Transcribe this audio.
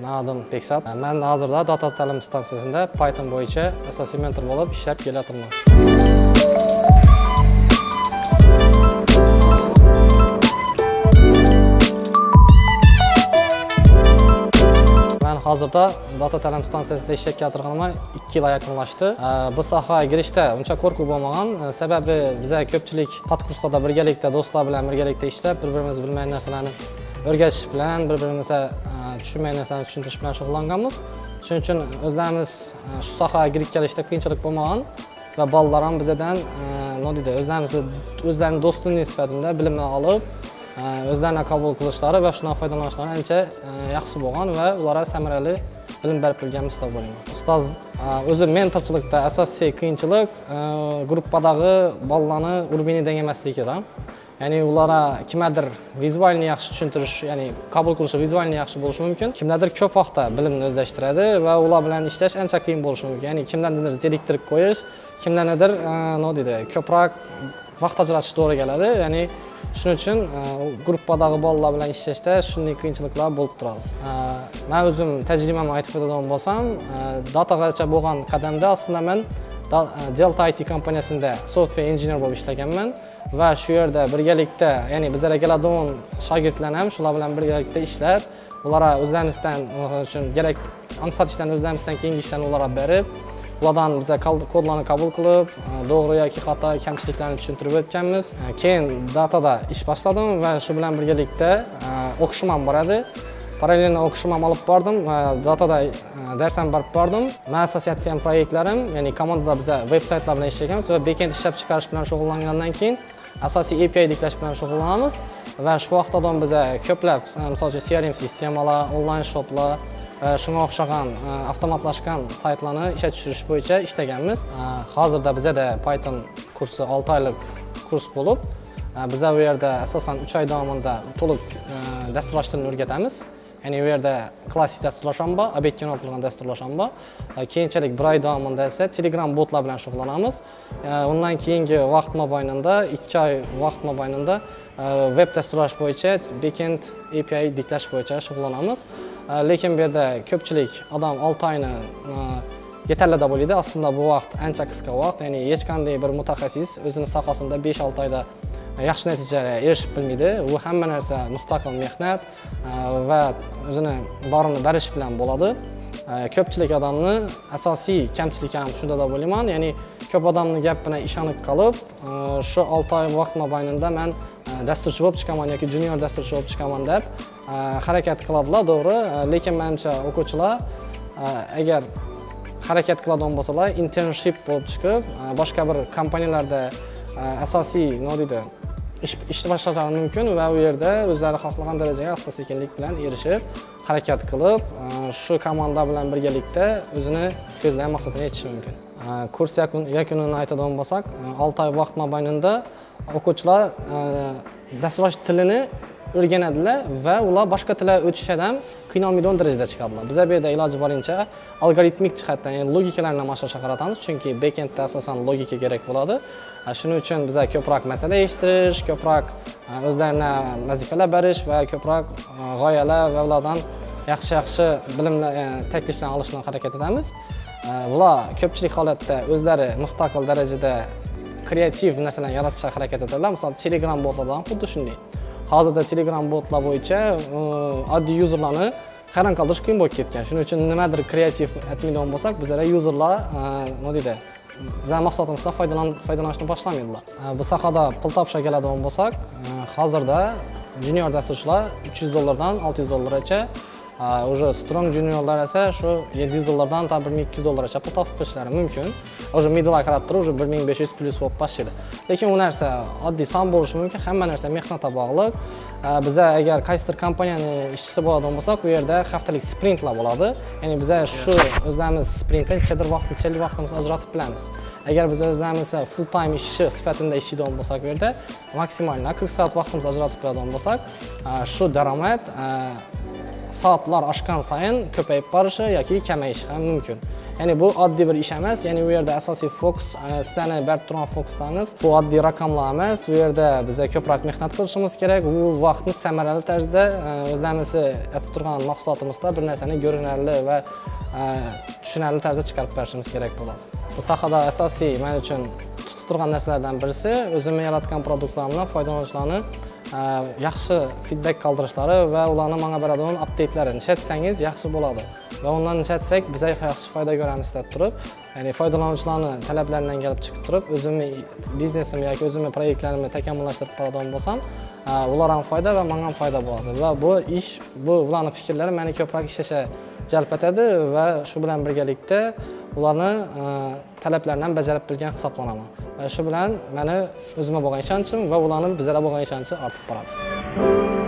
Men adım Beksat. Men hozirda data ta'lim stansiyasida Python bo'yicha asosiy mentor bo'lib ishlab kelayotirman. Men hozirda data ta'lim stansiyasida ishlab kelayotirganimga 2 yil yaqinlashdi. Bu sohaga kirishda uncha qo'rquv bo'lmagan. Sababi biz ko'pchilik podkurslarda birgalikda do'stlar bilan birgalikda ishlab, bir-birimiz bilmagan narsalarni o'rgatish bilan, bir-birimizga tushunmagan narsalarni tushuntirish bilan shug'ullanganmiz. Shuning uchun o'zlarimiz shu sohaga kirib kelishda qiyinchilik bo'lmagan va bolalar ham bizdan o'zlarining do'stining sifatida bilimni olib, o'zlarini qabul qilishlari va shundan foydalanishlari ancha yaxshi bo'lgan va ularga samarali bilim berib berganmiz deb o'ylayman. Ustoz o'zi mentorchilikda asosiy qiyinchilik gruppadagi bolalarni urbinidan emasligidan. Ya'ni ularga kimlardir vizualni yaxshi tushuntirish, ya'ni qabul qilishi vizualni yaxshi bo'lishi mumkin. Kimlardir ko'p vaqtda bilimni o'zlashtiradi va ular bilan ishlash ancha qiyin bo'lishi mumkin. Ya'ni kimlarnidir zeriktirib qo'yish, kimlarnidir ko'proq vaqt ajratish to'g'ri keladi. Ya'ni shuning uchun gruppadagi bolalar bilan ishlashda shunday qiyinchiliklar bo'lib turadi. Men o'zim tajribamni aytib o'tadigan bo'lsam, datagacha bo'lgan qadamda aslida men Delta IT kompaniyasida software engineer bo'lib ishlaganman va shu yerda birgalikda, ya'ni bizlarga keladigan shogirdlar ham shular bilan birgalikda ishlab, ularga o'zlarimizdan uchun kerak аңсатishlarni o'zlarimizdan keyingi ishlarni ularga berib, ulardan biza kodlarni qabul qilib, to'g'ri yoki xato kamchiliklarni tushuntirib o'tganmiz. Keyin datada ish boshladim va shu bilan birgalikda o'qishim ham bor edi. Parallelni o'qishim ham olib bordim va datada dars ham berib bordim. Men asosiyatgan proyektlarim, ya'ni komandada biz veb-saytlar bilan ishlaganmiz va backend ishlab chiqarish bilan shug'ullangandan keyin asosiy API tiklash bilan shug'ullanamiz va shu vaqtdan biz ko'plab, masalan, CRM sistemalar, onlayn shoplar, shunga o'xshagan avtomatlashgan saytlarni ishga tushirish bo'yicha ishlaganmiz. Hozirda bizda Python kursi 6 oylik kurs bo'lib, biz bu yerda asosan 3 oy davomida to'liq dasturlashtirishni o'rgatamiz. Ya'ni bu yerda klassik dasturlash ham bor, obyektga yo'naltirilgan dasturlash ham bor. Keyinchalik 1 oy davomida esa Telegram botlar bilan shug'ullanamiz. Undan keyingi vaqt mobaynida 2 oy vaqt mobaynida web dasturlash bo'yicha, backend API tiklash bo'yicha shug'ullanamiz. Lekin bu yerda ko'pchilik odam 6 oyni yetarli deb o'ylaydi. Aslida bu vaqt ancha qisqa vaqt. Ya'ni hech qanday bir mutaxassis o'zining sohasida 5-6 oyda yaxshi natijaga erishib bilmaydi. U hamma narsa mustaqil mehnat va o'zini borini berish bilan bo'ladi. Ko'pchilik odamni asosiy kamchiligi ham shunda deb o'ylayman. Ya'ni ko'p odamning gapiga ishonib qolib, shu 6 oy vaqt mobaynida men dasturchi bo'lib chiqaman yoki junior dasturchi bo'lib chiqaman deb harakat qiladilar, to'g'ri. Lekin menimcha o'quvchilar agar harakat qiladigan bo'lsalar, internship bo'lib chiqib, boshqa bir kompaniyalarda asosiy ish boshlashlari mumkin va u yerda o'zlari xohlagan darajaga asta-sekinlik bilan erishib, harakat qilib, shu komanda bilan birgalikda o'zini ko'zlagan maqsadini yetishi mumkin. Kurs yakunini aytadigan bo'lsak, 6 oy vaqt mobaynida o'quvchilar dasturlash tilini o'rganadilar va ular boshqa tilga o'tishdan qiynalmaydigan darajada chiqadilar. Biz bu yerda iloji boricha algoritmik jihatdan, ya'ni logikalarni mashqlashga qaratamiz, chunki backendda asosan logika kerak bo'ladi. Shuning uchun biz ko'proq masala eshitish, ko'proq o'zlarini vazifalar berish va ko'proq g'oyalar va ulardan yaxshi bilimlar, takliflar olishga harakat etamiz. Ular ko'pchilik holatda o'zlari mustaqil darajada kreativ narsalarni yaratishga harakat etadilar. Masalan, Telegram botlardan xuddi shunday. Hozirda Telegram botlar bo'yicha oddiy yuzerlarni hayron qoldirish qiyin bo'lib ketgan. Shuning uchun nimadir kreativ etmaydigan bo'lsak, bizlar yuzerlar bizning mahsulotimizdan foydalanishni boshlamaydilar. Bu sohada pul topishga keladigan bo'lsak, hozirda junior dasturchilar $300 $600 gacha, уже strong juniorlar esa shu $700 dan $1200 pul topib kelishlari mumkin. Уже middle qarab turib, уже 1500 plus bo'lib boshlaydi. Lekin u narsa oddiy son bo'lishi mumkin, hamma narsa mehnatga bog'liq. Biz agar qaysidir kompaniyani ishchisi bo'ladigan bo'lsak, u yerda haftalik sprintlar bo'ladi. Ya'ni biz shu o'zimiz sprintdan qancha vaqtimizni ajratib bilamiz. Agar biz o'zimiz full time ishchi sifatida ishlaydigan bo'lsak, u yerda maksimal 40 soat vaqtimizni ajratib biladigan bo'lsak, shu daromad soatlar oshgan sayin ko'payib borishi yoki kamayishi ham mumkin. Ya'ni bu oddiy bir ish emas, ya'ni bu yerda asosiy fokus, sizlarni berib turgan fokuslarimiz bu oddiy raqamlar emas. Bu yerda biza ko'proq mehnat qilishimiz kerak. Bu vaqtni samarali tarzda o'zlarimiz aytib turgan mahsulotimizda bir narsani ko'rinarli va tushunarli tarzda chiqarib berishimiz kerak bo'ladi. Bu sohada asosiy men uchun tutib turgan narsalardan birisi o'zimni yaratgan produktlarimdan foydalanuvchilarni yaxshi feedback qoldirishlari va ularni menga beradigan update'larini nishatsangiz yaxshi bo'ladi. Va undan nishatsak biz yaxshi foyda ko'ramiz deb turib, ya'ni foydalanuvchilarning talablaridan kelib chiqib turib, o'zimni biznesim yoki o'zimni proyektlarimni takomillashtirib boradigan bo'lsam, ular ham foyda va menga ham foyda bo'ladi. Va bu ish, ularning fikrlari meni ko'proq ishlashga jalb etadi va shu bilan birgalikda ularni talablaridan bajarib bilgan hisoblanaman. Va shu bilan meni o'zimga bo'lgan ishonchim va ularning bizlarga bo'lgan ishonchi ortib boradi.